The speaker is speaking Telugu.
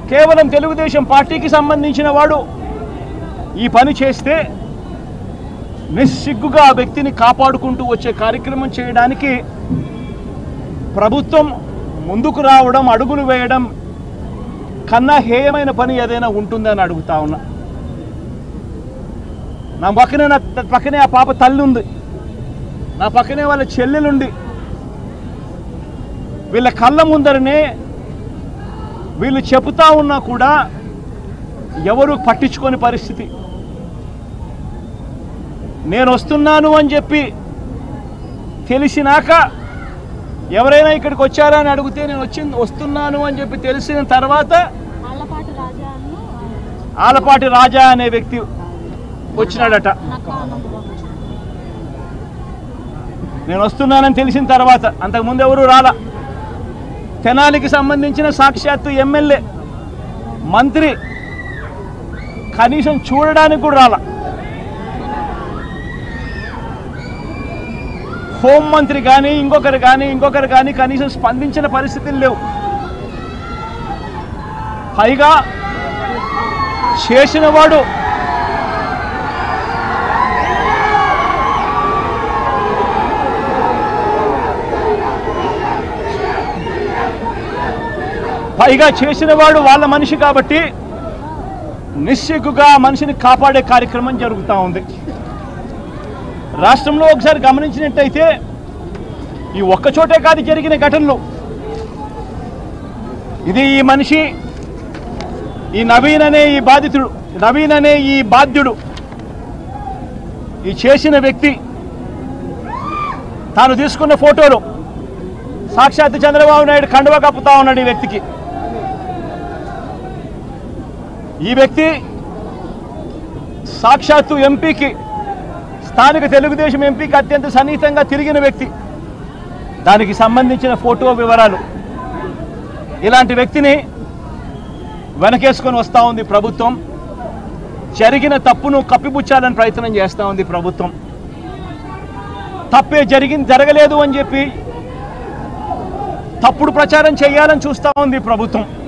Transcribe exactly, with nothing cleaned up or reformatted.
కేవలం తెలుగుదేశం పార్టీకి సంబంధించిన వాడు ఈ పని చేస్తే నిస్సిగ్గుగా ఆ వ్యక్తిని కాపాడుకుంటూ వచ్చే కార్యక్రమం చేయడానికి ప్రభుత్వం ముందుకు రావడం, అడుగులు వేయడం కన్నా హేయమైన పని ఏదైనా ఉంటుందని అడుగుతా ఉన్నా. నా పక్కనే నా పక్కనే ఆ పాప తల్లి ఉంది, నా పక్కనే వాళ్ళ చెల్లెలుండి, వీళ్ళ కళ్ళ ముందరనే వీళ్ళు చెబుతా ఉన్నా కూడా ఎవరు పట్టించుకోని పరిస్థితి. నేను వస్తున్నాను అని చెప్పి తెలిసినాక ఎవరైనా ఇక్కడికి వచ్చారా అని అడిగితే నేను వచ్చి వస్తున్నాను అని చెప్పి తెలిసిన తర్వాత ఆలపాటి రాజా అనే వ్యక్తి వచ్చినాడట. నేను వస్తున్నానని తెలిసిన తర్వాత, అంతకుముందు ఎవరు రాలా. తెనాలికి సంబంధించిన సాక్షాత్తు ఎమ్మెల్యే, మంత్రి కనీసం చూడడానికి కూడా రాలా. హోంమంత్రి కానీ ఇంకొకరు కానీ ఇంకొకరు కానీ కనీసం స్పందించిన పరిస్థితులు లేవు. పైగా చేసిన వాడు పైగా చేసిన వాడు వాళ్ళ మనిషి కాబట్టి నిస్సిగ్గుగా మనిషిని కాపాడే కార్యక్రమం జరుగుతూ ఉంది. రాష్ట్రంలో ఒకసారి గమనించినట్టయితే ఈ ఒక్కచోటే కాదు జరిగిన ఘటనలు. ఇది ఈ మనిషి, ఈ నవీన్ అనే ఈ బాధితుడు, నవీన్ అనే ఈ బాధ్యుడు, ఈ చేసిన వ్యక్తి తాను తీసుకున్న ఫోటోలు సాక్షాత్ చంద్రబాబు నాయుడు కండువా కప్పుతా ఉన్నాడు ఈ వ్యక్తికి. ఈ వ్యక్తి సాక్షాత్తు ఎంపీకి, స్థానిక తెలుగుదేశం ఎంపీకి అత్యంత సన్నిహితంగా తిరిగిన వ్యక్తి. దానికి సంబంధించిన ఫోటో వివరాలు. ఇలాంటి వ్యక్తిని వెనకేసుకొని వస్తూ ఉంది ప్రభుత్వం. జరిగిన తప్పును కప్పిపుచ్చాలని ప్రయత్నం చేస్తూ ఉంది ప్రభుత్వం. తప్పే జరిగింది జరగలేదు అని చెప్పి తప్పుడు ప్రచారం చేయాలని చూస్తూ ఉంది ప్రభుత్వం.